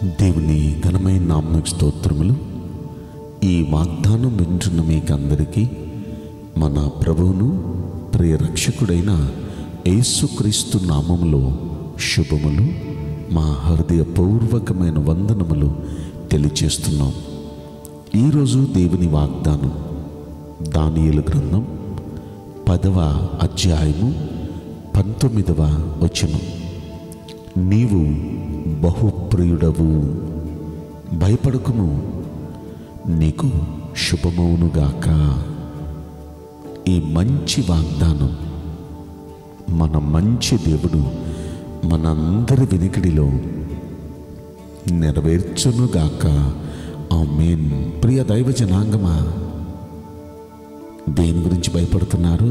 దేవుని ఘనమైన నామమునకు స్తోత్రములు. ఈ వాగ్దానం వింటున్న మీకందరికీ మన ప్రభువును ప్రియ రక్షకుడైన యేసుక్రీస్తు నామములో శుభములు, మా హృదయపూర్వకమైన వందనములు తెలియచేస్తున్నాం. ఈరోజు దేవుని వాగ్దానం దానియేలు గ్రంథం 10వ అధ్యాయము 19వ వచనం. నీవు బహుప్రియుడవు, భయపడకుము, నీకు శుభమవునుగాక. ఈ మంచి వాగ్దానం మన మంచి దేవుడు మనందరి వినికిడిలో నెరవేర్చునుగాక. ఆమేన్. ప్రియ దైవ జనాంగమా, దేని గురించి భయపడుతున్నారు?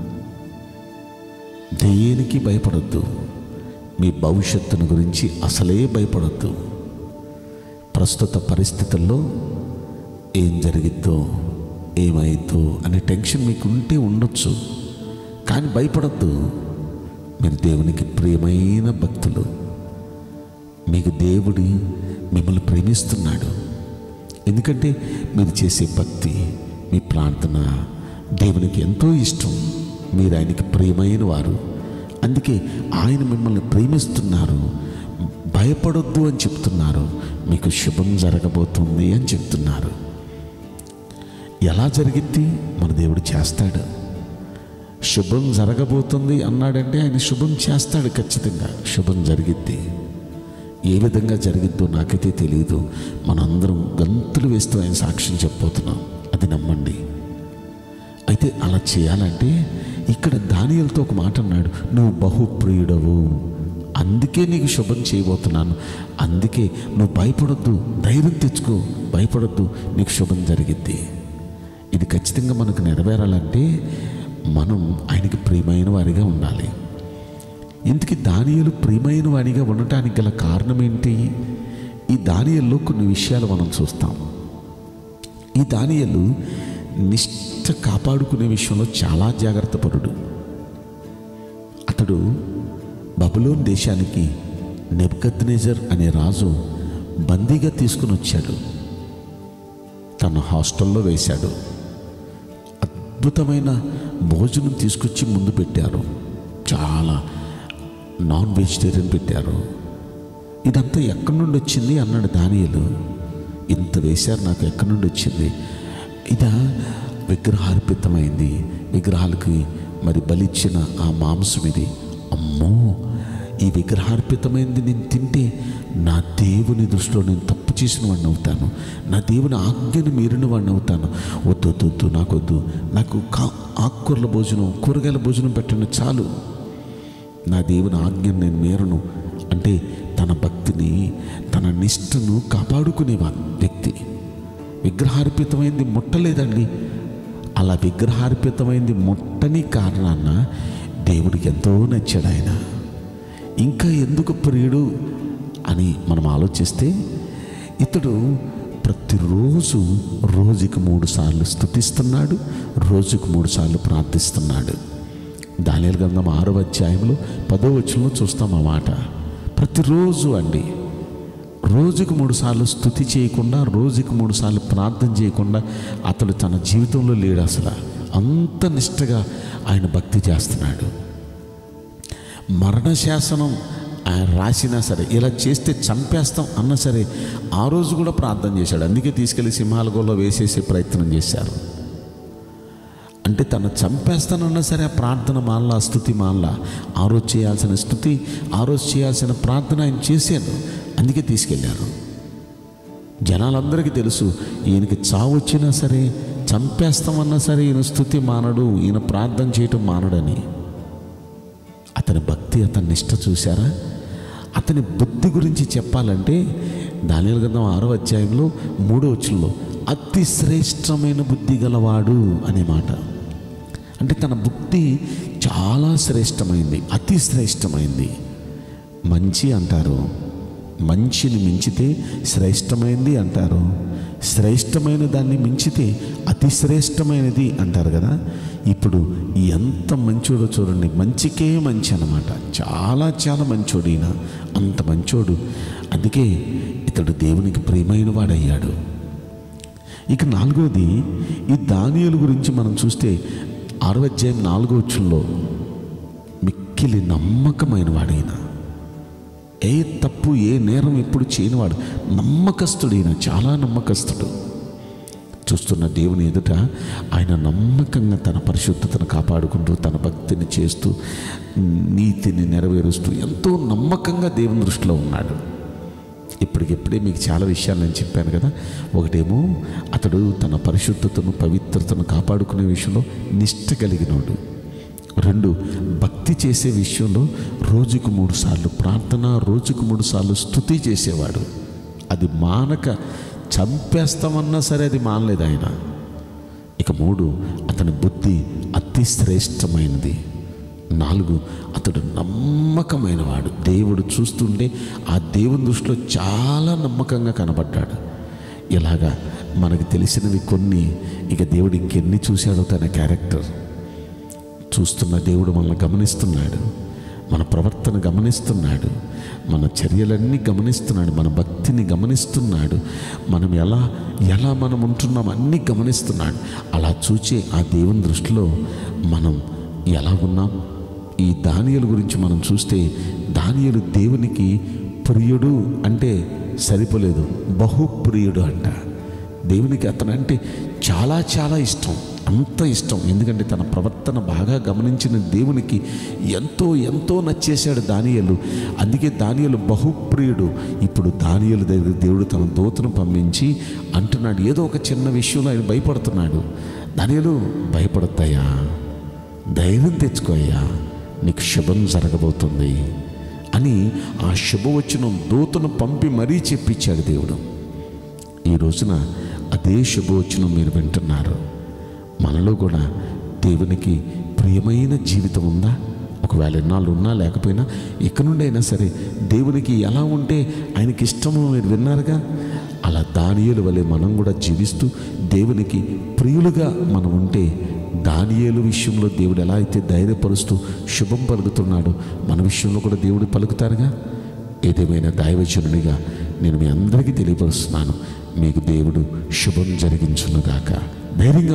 దేనికి భయపడొద్దు. మీ భవిష్యత్తును గురించి అసలే భయపడొద్దు. ప్రస్తుత పరిస్థితుల్లో ఏం జరిగిద్దో, ఏమైద్దో అనే టెన్షన్ మీకు ఉంటే ఉండొచ్చు, కానీ భయపడొద్దు. మీరు దేవునికి ప్రియమైన భక్తులు. మీకు దేవుడు మిమ్మల్ని ప్రేమిస్తున్నాడు. ఎందుకంటే మీరు చేసే భక్తి, మీ ప్రార్థన దేవునికి ఎంతో ఇష్టం. మీరు ఆయనకి ప్రియమైన వారు. అందుకే ఆయన మిమ్మల్ని ప్రేమిస్తున్నారు. భయపడొద్దు అని చెప్తున్నారు. మీకు శుభం జరగబోతుంది అని చెప్తున్నారు. ఎలా జరిగిద్ది? మన దేవుడు చేస్తాడు. శుభం జరగబోతుంది అన్నాడంటే ఆయన శుభం చేస్తాడు. ఖచ్చితంగా శుభం జరిగిద్ది. ఏ విధంగా జరిగిద్దో నాకైతే తెలియదు. మనందరం గంతులు వేస్తూ ఆయన సాక్ష్యం చెప్పబోతున్నాం. అది నమ్మండి. అయితే అలా చేయాలంటే ఇక్కడ దానియేలుతో ఒక మాట అన్నాడు, నువ్వు బహుప్రియుడవు, అందుకే నీకు శుభం చేయబోతున్నాను. అందుకే నువ్వు భయపడొద్దు, ధైర్యం తెచ్చుకో, భయపడొద్దు, నీకు శుభం జరిగిద్ది. ఇది ఖచ్చితంగా మనకు నెరవేరాలంటే మనం ఆయనకి ప్రియమైన వారిగా ఉండాలి. ఇందుకు దానియేలు ప్రియమైన వాడిగా ఉండటానికి గల కారణం ఏంటి? ఈ దానియేలులో కొన్ని విషయాలు మనం చూస్తాం. ఈ దానియేలు నిష్ఠ కాపాడుకునే విషయంలో చాలా జాగ్రత్తపరుడు. అతడు బబులోన్ దేశానికి నెబుకద్నెజర్ అనే రాజు బందీగా తీసుకుని వచ్చాడు. తన హాస్టల్లో వేశాడు. అద్భుతమైన భోజనం తీసుకొచ్చి ముందు పెట్టారు. చాలా నాన్ వెజిటేరియన్ పెట్టారు. ఇదంతా ఎక్కడి నుండి వచ్చింది అన్నాడు దానియేలు. ఇంత వేశారు, నాకు ఎక్కడి నుండి వచ్చింది? ఇదా విగ్రహార్పితమైంది, విగ్రహాలకి మరి బలిచ్చిన ఆ మాంసం ఇది. అమ్మో, ఈ విగ్రహార్పితమైంది నేను తింటే నా దేవుని దృష్టిలో నేను తప్పు చేసిన వాడిని అవుతాను, నా దేవుని ఆజ్ఞను మీరిన వాడిని అవుతాను. వద్దు, నాకొద్దు, నాకు ఆకుకూరల భోజనం, కూరగాయల భోజనం పెట్టండి చాలు, నా దేవుని ఆజ్ఞను నేను మీరను అంటే తన భక్తిని, తన నిష్ఠను కాపాడుకునేవా వ్యక్తి. విగ్రహార్పితమైంది ముట్టలేదండి. అలా విగ్రహార్పితమైంది ముట్టని కారణాన దేవుడికి ఎంతో నచ్చాడు ఆయన. ఇంకా ఎందుకు ప్రియుడు అని మనం ఆలోచిస్తే, ఇతడు ప్రతిరోజు రోజుకి 3 సార్లు స్తుతిస్తున్నాడు, రోజుకు 3 సార్లు ప్రార్థిస్తున్నాడు. దానియేలు గ్రంథం 6వ అధ్యాయంలో 10వ వచనంలో చూస్తాం ఆ మాట. ప్రతిరోజు అండి, రోజుకు 3 సార్లు స్తుతి చేయకుండా, రోజుకు 3 సార్లు ప్రార్థన చేయకుండా అతడు తన జీవితంలో లేడు. అసలు అంత నిష్ఠగా ఆయన భక్తి చేస్తున్నాడు. మరణ శాసనం ఆయన రాసినా సరే, ఇలా చేస్తే చంపేస్తాం అన్నా సరే, ఆ రోజు కూడా ప్రార్థన చేశాడు. అందుకే తీసుకెళ్ళి సింహాల గోల్లో వేసేసే ప్రయత్నం చేశారు. అంటే తను చంపేస్తానన్నా సరే ఆ ప్రార్థన మానలా, స్తుతి మానలా. ఆ రోజు చేయాల్సిన స్తుతి, ఆ రోజు చేయాల్సిన ప్రార్థన ఆయన చేశాను. అందుకే తీసుకెళ్ళారు. జనాలందరికీ తెలుసు, ఈయనకి చావు వచ్చినా సరే, చంపేస్తామన్నా సరే ఈయన స్తుతి మానడు, ఈయన ప్రార్థన చేయటం మానడని. అతని భక్తి, అతని నిష్ఠ చూశారా? అతని బుద్ధి గురించి చెప్పాలంటే దానియేలు గ్రంథం 6వ అధ్యాయంలో 3వ వచనంలో అతి శ్రేష్టమైన బుద్ధి గలవాడు అనే మాట. అంటే తన బుద్ధి చాలా శ్రేష్టమైంది, అతి శ్రేష్టమైంది. మంచి అంటారు, మంచిని మించితే శ్రేష్టమైనది అంటారు, శ్రేష్టమైన దాన్ని మించితే అతి శ్రేష్టమైనది అంటారు కదా. ఇప్పుడు ఎంత మంచోడో చూడండి, మంచికే మంచి అన్నమాట. చాలా చాలా మంచోడు ఈయన, అంత మంచోడు. అందుకే ఇతడు దేవునికి ప్రియమైన వాడయ్యాడు. ఇక 4వది, ఈ దానియేలు గురించి మనం చూస్తే 6వ అధ్యాయం 4వ వచనంలో మిక్కిలి నమ్మకమైన వాడైన, ఏ తప్పు ఏ నేరం ఎప్పుడు చేయనివాడు, నమ్మకస్తుడైన, చాలా నమ్మకస్తుడు. చూస్తున్న దేవుని ఎదుట ఆయన నమ్మకంగా తన పరిశుద్ధతను కాపాడుకుంటూ, తన భక్తిని చేస్తూ, నీతిని నెరవేరుస్తూ ఎంతో నమ్మకంగా దేవుని దృష్టిలో ఉన్నాడు. ఇప్పటికిప్పుడే మీకు చాలా విషయాలు నేను చెప్పాను కదా. ఒకటేమో అతడు తన పరిశుద్ధతను, పవిత్రతను కాపాడుకునే విషయంలో నిష్ట కలిగినోడు. 2, భక్తి చేసే విషయంలో రోజుకు 3 సార్లు ప్రార్థన, రోజుకు 3 సార్లు స్తుతి చేసేవాడు. అది మానక, చంపేస్తామన్నా సరే అది మానలేదు ఆయన. ఇక 3, అతని బుద్ధి అతి శ్రేష్టమైనది. 4, అతడు నమ్మకమైన వాడు. దేవుడు చూస్తుంటే ఆ దేవుని దృష్టిలో చాలా నమ్మకంగా కనబడ్డాడు. ఇలాగా మనకు తెలిసినవి కొన్ని. ఇక దేవుడు ఇంకెన్ని చూశాడో తన క్యారెక్టర్. చూస్తున్న దేవుడు మనల్ని గమనిస్తున్నాడు, మన ప్రవర్తన గమనిస్తున్నాడు, మన చర్యలన్నీ గమనిస్తున్నాడు, మన భక్తిని గమనిస్తున్నాడు, మనం ఎలా మనం ఉంటున్నాం అన్నీ గమనిస్తున్నాడు. అలా చూచే ఆ దేవుని దృష్టిలో మనం ఎలా ఉన్నాం? ఈ దానియేలు గురించి మనం చూస్తే, దానియేలు దేవునికి ప్రియుడు అంటే సరిపోలేదు, బహుప్రియుడు అంట. దేవునికి అతనంటే చాలా చాలా ఇష్టం, అంత ఇష్టం. ఎందుకంటే తన ప్రవర్తన బాగా గమనించిన దేవునికి ఎంతో నచ్చేశాడు దానియేలు. అందుకే దానియేలు బహుప్రియుడు. ఇప్పుడు దానియేలు దగ్గర దేవుడు తన దూతను పంపించి అంటున్నాడు, ఏదో ఒక చిన్న విషయంలో ఆయన భయపడుతున్నాడు. దానియేలు, భయపడతాయా, ధైర్యం తెచ్చుకోయ్యా, నీకు శుభం జరగబోతుంది అని ఆ శుభవచనం దూతను పంపి మరీ చెప్పించాడు దేవుడు. ఈ రోజున అదే శుభవచనం మీరు వింటున్నారు. మనలో కూడా దేవునికి ప్రియమైన జీవితం ఉందా? ఒకవేళ ఎన్నాళ్ళు ఉన్నా లేకపోయినా, ఇక నుండి అయినా సరే దేవునికి ఎలా ఉంటే ఆయనకి ఇష్టమో మీరు విన్నారుగా. అలా దానియేలు వలె మనం కూడా జీవిస్తూ దేవునికి ప్రియులుగా మనం ఉంటే, దానియేలు విషయంలో దేవుడు ఎలా అయితే ధైర్యపరుస్తూ శుభం పలుకుతున్నాడో మన విషయంలో కూడా దేవుడు పలుకుతారుగా. ఏదేమైనా దైవజనునిగా నేను మీ అందరికీ తెలియపరుస్తున్నాను, మీకు దేవుడు శుభం జరిగించునుగాక. ధైర్యంగా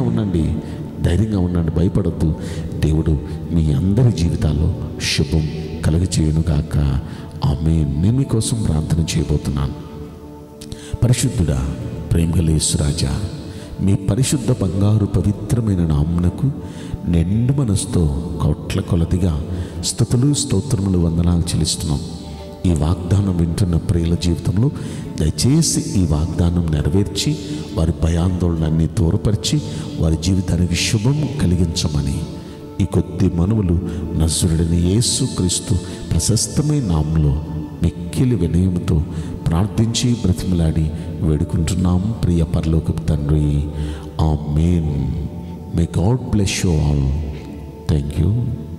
ఉండండి, భయపడద్దు. దేవుడు మీ అందరి జీవితాల్లో శుభం కలుగచేయునుగాక. ఆమేన్. నేను మీకోసం ప్రార్థన చేయబోతున్నాను. పరిశుద్ధుడా, ప్రేమగల యేసురాజా, మీ పరిశుద్ధ బంగారు పవిత్రమైన నామమునకు నిండు మనసుతో కోట్ల కొలదిగా స్తుతులు, స్తోత్రములు, వందనాలు చెల్లిస్తున్నాం. ఈ వాగ్దానం వింటున్న ప్రియుల జీవితంలో దయచేసి ఈ వాగ్దానం నెరవేర్చి వారి భయాందోళనన్ని దూరపరిచి వారి జీవితానికి శుభం కలిగించమని ఈ కొద్ది మనవులు నజరుడైన యేసుక్రీస్తు ప్రశస్తమైన నామములో మిక్కిలి వినయముతో ప్రార్థించి బ్రతిమలాడి వేడుకుంటున్నాం ప్రియ పరలోకపు తండ్రి. ఆమేన్. May God bless you all. Thank you.